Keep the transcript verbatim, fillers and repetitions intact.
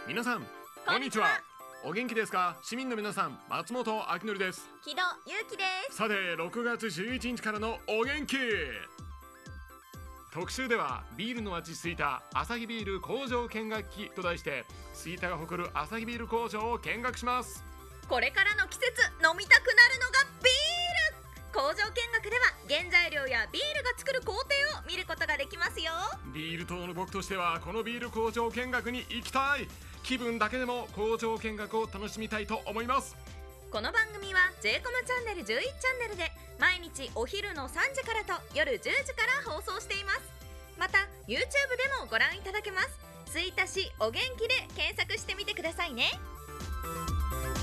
皆さんこんにちは。お元気ですか？市民の皆さん、松本明則です。 木戸ゆうきです。 さて、ろくがつじゅういちにちからのお元気特集では、ビールの味吹田アサヒビール工場見学記と題して、吹田が誇るアサヒビール工場を見学します。 これからの季節、飲みたくなるのがビール。工場見学では原材料やビールが作る工程を見ることができますよ。 ビール党の僕としては、このビール工場見学に行きたい。気分だけでも工場見学を楽しみたいと思います。 この番組は ジェイコム チャンネルじゅういちチャンネルで毎日お昼のさんじからと夜じゅうじから放送しています。また YouTube でもご覧いただけます。吹田市お元気で検索してみてくださいね。